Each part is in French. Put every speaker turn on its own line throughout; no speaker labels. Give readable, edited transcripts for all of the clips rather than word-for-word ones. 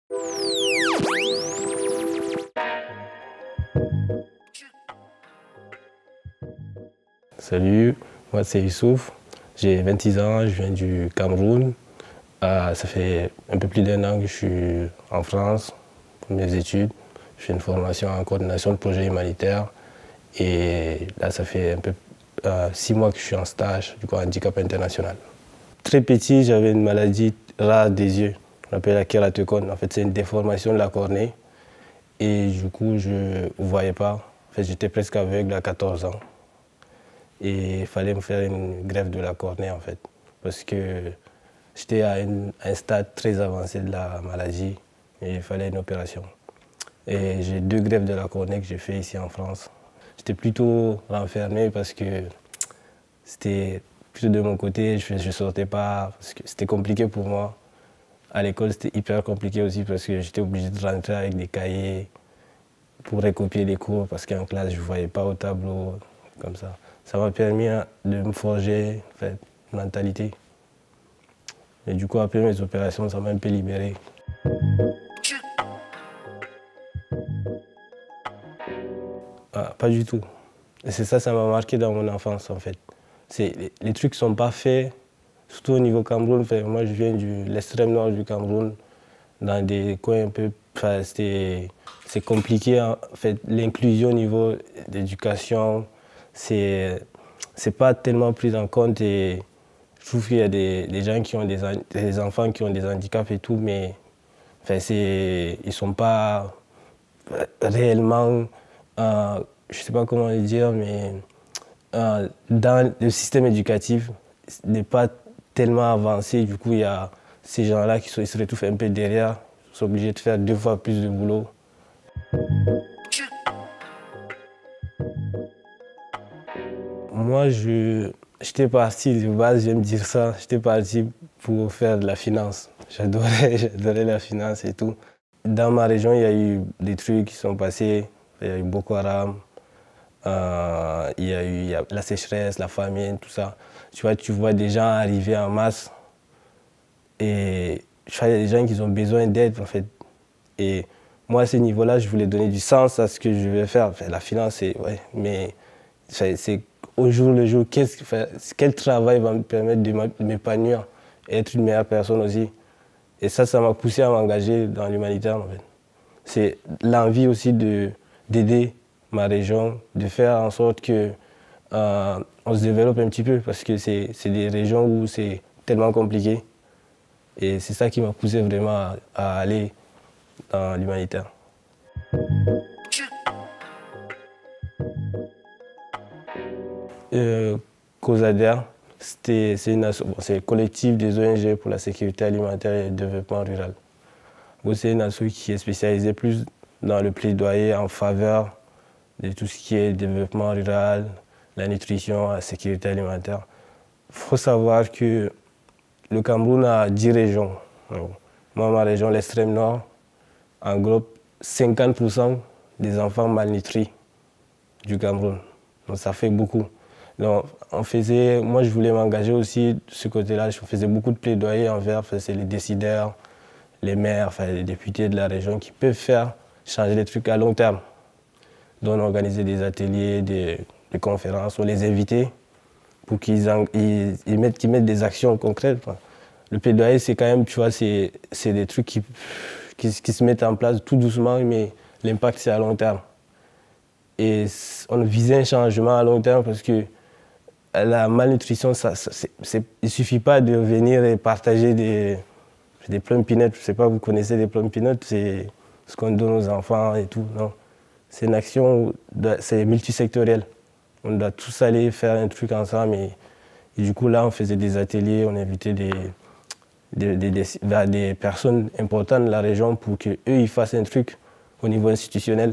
Salut, moi c'est Youssouf, j'ai 26 ans, je viens du Cameroun. Ça fait un peu plus d'1 an que je suis en France pour mes études. Je fais une formation en coordination de projets humanitaires et là ça fait un peu 6 mois que je suis en stage du coup handicap international. Très petit, j'avais une maladie rare des yeux, on appelle la kératocone. En fait, c'est une déformation de la cornée et du coup je ne voyais pas. En fait, j'étais presque aveugle à 14 ans. Et il fallait me faire une greffe de la cornée en fait, parce que j'étais à un stade très avancé de la maladie et il fallait une opération. Et j'ai 2 greffes de la cornée que j'ai fait ici en France. J'étais plutôt renfermé parce que c'était plutôt de mon côté, je ne sortais pas, parce que c'était compliqué pour moi. À l'école, c'était hyper compliqué aussi parce que j'étais obligé de rentrer avec des cahiers pour recopier les cours parce qu'en classe, je ne voyais pas au tableau, comme ça. Ça m'a permis de me forger en fait, une mentalité. Et du coup, après mes opérations, ça m'a un peu libéré. Pas du tout. Et c'est ça m'a marqué dans mon enfance en fait. Les trucs ne sont pas faits, surtout au niveau Cameroun. Moi, je viens de l'extrême nord du Cameroun, dans des coins un peu... c'est compliqué en fait. L'inclusion au niveau d'éducation, c'est pas tellement pris en compte et je trouve qu'il y a des gens qui ont des enfants qui ont des handicaps et tout, mais enfin, ils ne sont pas réellement, je ne sais pas comment le dire, mais dans le système éducatif, n'est pas tellement avancé. Du coup, il y a ces gens-là qui se retrouvent un peu derrière, ils sont obligés de faire 2 fois plus de boulot. Moi, j'étais parti de base, j'aime dire ça, j'étais parti pour faire de la finance. J'adorais la finance et tout. Dans ma région, il y a eu des trucs qui sont passés. Il y a eu Boko Haram, il y a la sécheresse, la famine, tout ça. Tu vois des gens arriver en masse et il y a des gens qui ont besoin d'aide en fait. Et moi, à ce niveau-là, je voulais donner du sens à ce que je vais faire. Enfin, la finance, ouais, mais c'est au jour le jour, quel travail va me permettre de m'épanouir et être une meilleure personne aussi. Et ça m'a poussé à m'engager dans l'humanitaire en fait. C'est l'envie aussi d'aider ma région, de faire en sorte que on se développe un petit peu parce que c'est des régions où c'est tellement compliqué. Et c'est ça qui m'a poussé vraiment à aller dans l'humanitaire. COSADER, c'est le collectif des ONG pour la sécurité alimentaire et le développement rural. C'est une asso qui est spécialisée plus dans le plaidoyer en faveur de tout ce qui est développement rural, la nutrition, la sécurité alimentaire. Il faut savoir que le Cameroun a 10 régions. Moi, ma région, l'extrême nord, englobe 50% des enfants malnutris du Cameroun. Donc ça fait beaucoup. Donc, moi, je voulais m'engager aussi de ce côté-là. Je faisais beaucoup de plaidoyer envers les décideurs, les maires, enfin, les députés de la région qui peuvent faire changer les trucs à long terme. Donc, organiser des ateliers, des conférences, on les inviter pour qu'ils mettent des actions concrètes. Le plaidoyer, c'est quand même, tu vois, c'est des trucs qui se mettent en place tout doucement, mais l'impact, c'est à long terme. Et on visait un changement à long terme parce que la malnutrition, il ne suffit pas de venir et partager des plums peanuts. Je ne sais pas, vous connaissez des plums peanuts, c'est ce qu'on donne aux enfants et tout. Non, c'est une action, c'est multisectoriel. On doit tous aller faire un truc ensemble. Et du coup, là, on faisait des ateliers, on invitait des personnes importantes de la région pour qu'eux, ils fassent un truc au niveau institutionnel.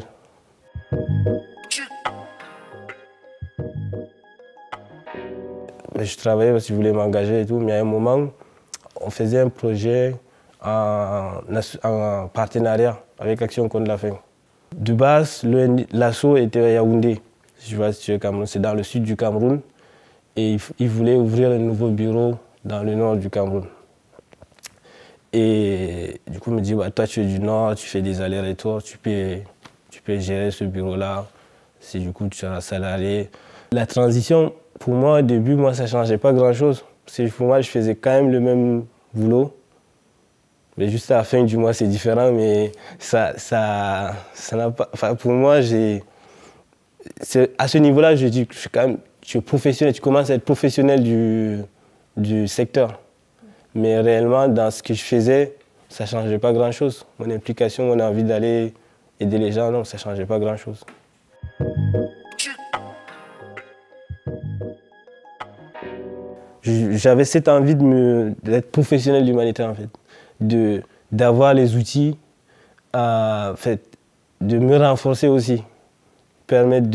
Je travaillais parce que je voulais m'engager et tout, mais à un moment, on faisait un projet en partenariat avec Action contre la faim. De base, l'asso était à Yaoundé, c'est dans le sud du Cameroun, et ils voulaient ouvrir un nouveau bureau dans le nord du Cameroun. Et du coup, il me dit, bah, toi, tu es du Nord, tu fais des allers-retours, tu peux gérer ce bureau-là. Si du coup, tu seras salarié. La transition, pour moi, au début, moi, ça ne changeait pas grand-chose. Parce que pour moi, je faisais quand même le même boulot. Mais juste à la fin du mois, c'est différent. Mais ça n'a pas. Enfin, pour moi, à ce niveau-là, je dis que tu es professionnel, tu commences à être professionnel du secteur. Mais réellement, dans ce que je faisais, ça ne changeait pas grand-chose. Mon implication, mon envie d'aller aider les gens, non, ça ne changeait pas grand-chose. J'avais cette envie d'être professionnel de l'humanité, en fait. D'avoir les outils, en fait, de me renforcer aussi, permettre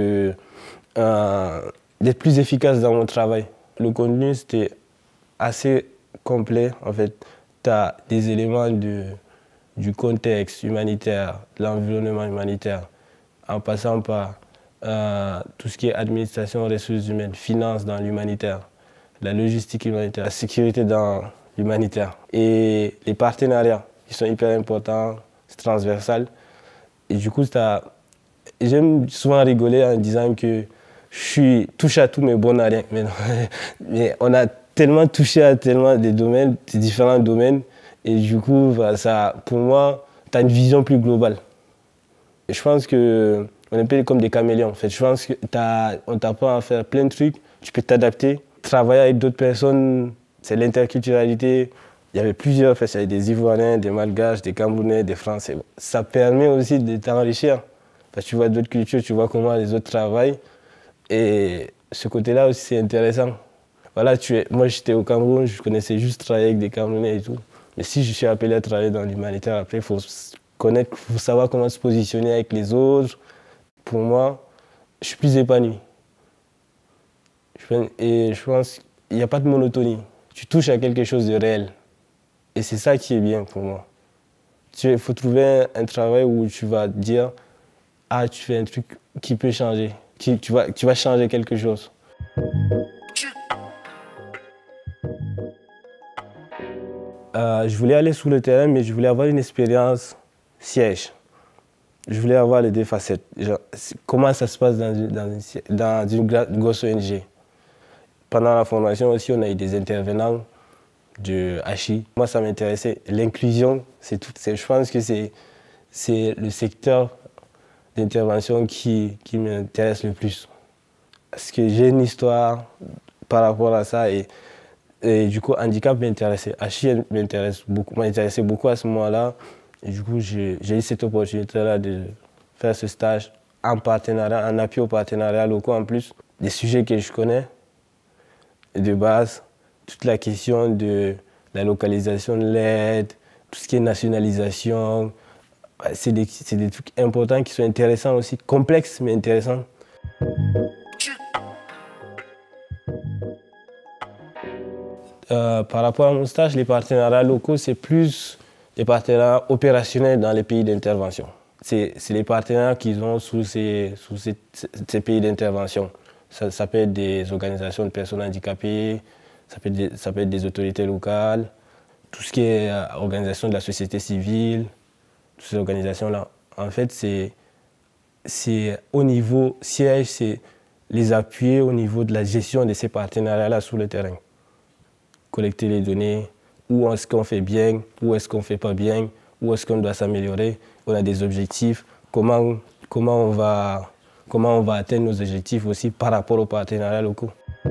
d'être plus efficace dans mon travail. Le contenu, c'était assez complet, en fait. Tu as des éléments du contexte humanitaire, de l'environnement humanitaire, en passant par tout ce qui est administration, ressources humaines, finance dans l'humanitaire, la logistique humanitaire, la sécurité dans l'humanitaire. Et les partenariats, qui sont hyper importants, c'est transversal. Et du coup, j'aime souvent rigoler en disant que je suis touche à tout, mais bon à rien. Mais on a tellement touché à tellement de domaines, de différents domaines. Et du coup, pour moi, tu as une vision plus globale. Et je pense qu'on est un peu comme des caméléons. En fait. Je pense qu'on t'apprend à faire plein de trucs, tu peux t'adapter. Travailler avec d'autres personnes, c'est l'interculturalité. Il y avait plusieurs, il y avait des Ivoiriens, des Malgaches, des Camerounais, des Français. Ça permet aussi de t'enrichir. Parce que tu vois d'autres cultures, tu vois comment les autres travaillent. Et ce côté-là aussi, c'est intéressant. Voilà, moi, j'étais au Cameroun, je connaissais juste travailler avec des Camerounais et tout. Mais si je suis appelé à travailler dans l'humanitaire, après, il faut savoir comment se positionner avec les autres. Pour moi, je suis plus épanoui. Et je pense qu'il n'y a pas de monotonie. Tu touches à quelque chose de réel. Et c'est ça qui est bien pour moi. Il faut trouver un travail où tu vas dire, ah, tu fais un truc qui peut changer, tu vas changer quelque chose. Je voulais aller sur le terrain, mais je voulais avoir une expérience siège. Je voulais avoir les deux facettes. Genre, comment ça se passe dans une grosse ONG. Pendant la formation aussi, on a eu des intervenants de HI. Moi, ça m'intéressait. L'inclusion, je pense que c'est le secteur d'intervention qui m'intéresse le plus. Parce que j'ai une histoire par rapport à ça et du coup, handicap m'intéressait. HI m'intéressait beaucoup à ce moment-là. Et du coup, j'ai eu cette opportunité-là de faire ce stage en partenariat, en appui aux partenariats locaux en plus. Des sujets que je connais de base, toute la question de la localisation de l'aide, tout ce qui est nationalisation. C'est des trucs importants qui sont intéressants aussi, complexes mais intéressants. Par rapport à mon stage, les partenariats locaux, c'est plus des partenariats opérationnels dans les pays d'intervention. C'est les partenariats qu'ils ont sous ces pays d'intervention. Ça peut être des organisations de personnes handicapées, ça peut être des autorités locales, tout ce qui est organisation de la société civile, toutes ces organisations-là. En fait, c'est au niveau siège, c'est les appuyer au niveau de la gestion de ces partenariats-là sur le terrain. Collecter les données, où est-ce qu'on fait bien, où est-ce qu'on ne fait pas bien, où est-ce qu'on doit s'améliorer, on a des objectifs, comment on va atteindre nos objectifs aussi par rapport aux partenariats locaux.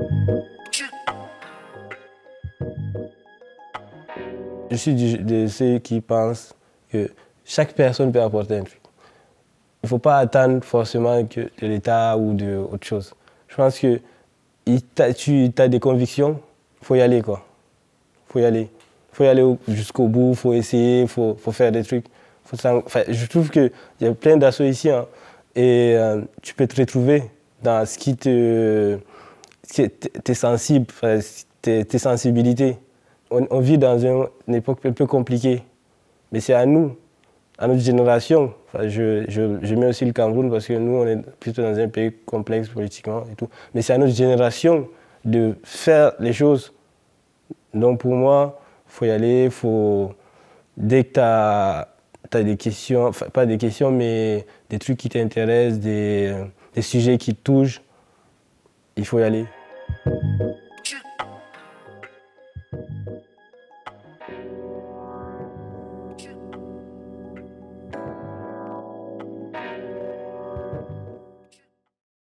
Je suis de ceux qui pensent que chaque personne peut apporter un truc. Il ne faut pas attendre forcément de l'État ou d'autre chose. Je pense que tu as des convictions, il faut y aller, quoi. Faut y aller. Faut y aller jusqu'au bout, faut essayer, faut faire des trucs. Je trouve qu'il y a plein d'assauts ici, hein, et tu peux te retrouver dans ce qui t'es sensible, tes sensibilités. On vit dans une époque un peu compliquée, mais c'est à nous, à notre génération. Je mets aussi le Cameroun parce que nous, on est plutôt dans un pays complexe politiquement et tout. Mais c'est à notre génération de faire les choses. Donc pour moi, faut y aller, dès que tu as des questions, enfin pas des questions, mais des trucs qui t'intéressent, des sujets qui te touchent, il faut y aller.